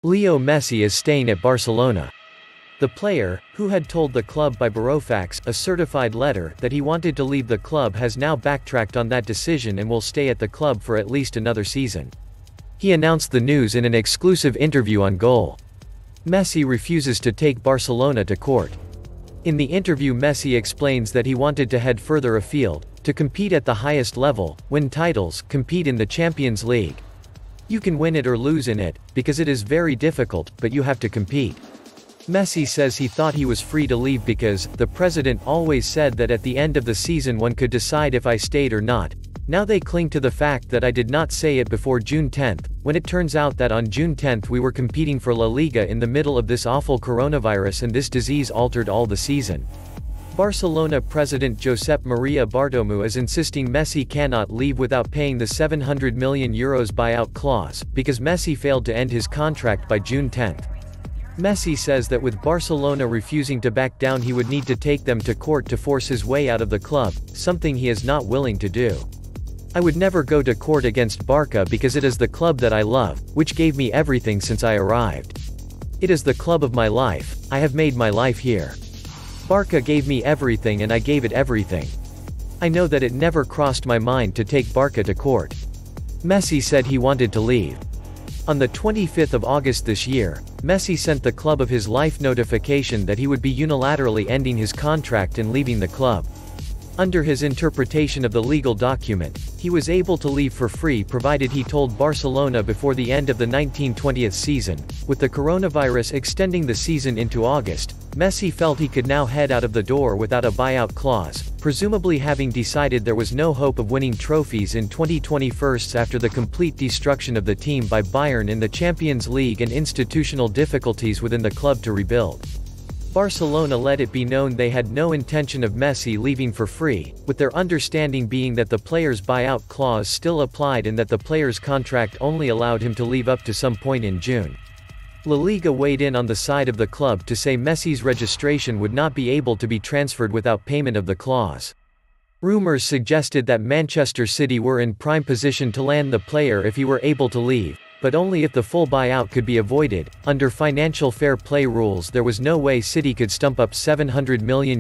Leo Messi is staying at Barcelona. The player, who had told the club by Burofax, a certified letter, that he wanted to leave the club has now backtracked on that decision and will stay at the club for at least another season. He announced the news in an exclusive interview on Goal. Messi refuses to take Barcelona to court. In the interview, Messi explains that he wanted to head further afield, to compete at the highest level, win titles, compete in the Champions League. You can win it or lose in it, because it is very difficult, but you have to compete. Messi says he thought he was free to leave because, the president always said that at the end of the season one could decide if I stayed or not. Now they cling to the fact that I did not say it before June 10th, when it turns out that on June 10th we were competing for La Liga in the middle of this awful coronavirus and this disease altered all the season. Barcelona president Josep Maria Bartomeu is insisting Messi cannot leave without paying the €700 million buyout clause, because Messi failed to end his contract by June 10th. Messi says that with Barcelona refusing to back down he would need to take them to court to force his way out of the club, something he is not willing to do. I would never go to court against Barca because it is the club that I love, which gave me everything since I arrived. It is the club of my life, I have made my life here. Barca gave me everything and I gave it everything. I know that it never crossed my mind to take Barca to court. Messi said he wanted to leave. On the 25th of August this year, Messi sent the club of his life notification that he would be unilaterally ending his contract and leaving the club. Under his interpretation of the legal document, he was able to leave for free provided he told Barcelona before the end of the 1920th season. With the coronavirus extending the season into August, Messi felt he could now head out of the door without a buyout clause, presumably having decided there was no hope of winning trophies in 2021 after the complete destruction of the team by Bayern in the Champions League and institutional difficulties within the club to rebuild. Barcelona let it be known they had no intention of Messi leaving for free, with their understanding being that the player's buyout clause still applied and that the player's contract only allowed him to leave up to some point in June. La Liga weighed in on the side of the club to say Messi's registration would not be able to be transferred without payment of the clause. Rumors suggested that Manchester City were in prime position to land the player if he were able to leave, but only if the full buyout could be avoided. Under financial fair play rules there was no way City could stump up €700 million.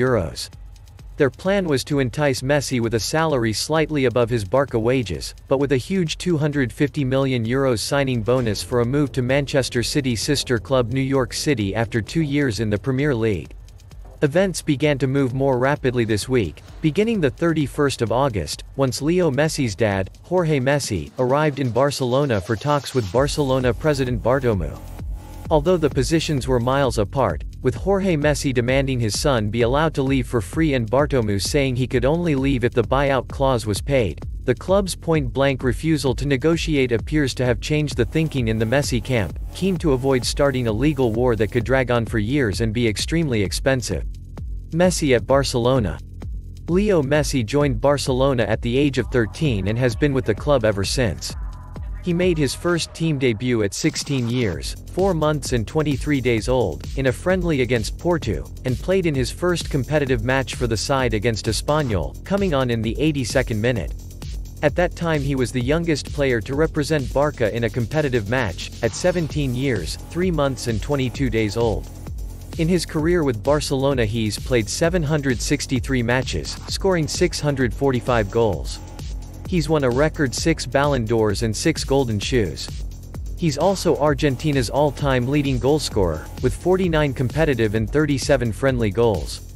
Their plan was to entice Messi with a salary slightly above his Barca wages, but with a huge €250 million signing bonus for a move to Manchester City's sister club New York City after 2 years in the Premier League. Events began to move more rapidly this week, beginning the 31st of August, once Leo Messi's dad, Jorge Messi, arrived in Barcelona for talks with Barcelona president Bartomeu. Although the positions were miles apart, with Jorge Messi demanding his son be allowed to leave for free and Bartomeu saying he could only leave if the buyout clause was paid, the club's point-blank refusal to negotiate appears to have changed the thinking in the Messi camp, keen to avoid starting a legal war that could drag on for years and be extremely expensive. Messi at Barcelona. Leo Messi joined Barcelona at the age of 13 and has been with the club ever since. He made his first team debut at 16 years, 4 months and 23 days old, in a friendly against Porto, and played in his first competitive match for the side against Espanyol, coming on in the 82nd minute. At that time he was the youngest player to represent Barca in a competitive match, at 17 years, 3 months and 22 days old. In his career with Barcelona he's played 763 matches, scoring 645 goals. He's won a record 6 Ballon d'Ors and 6 Golden Shoes. He's also Argentina's all-time leading goalscorer, with 49 competitive and 37 friendly goals.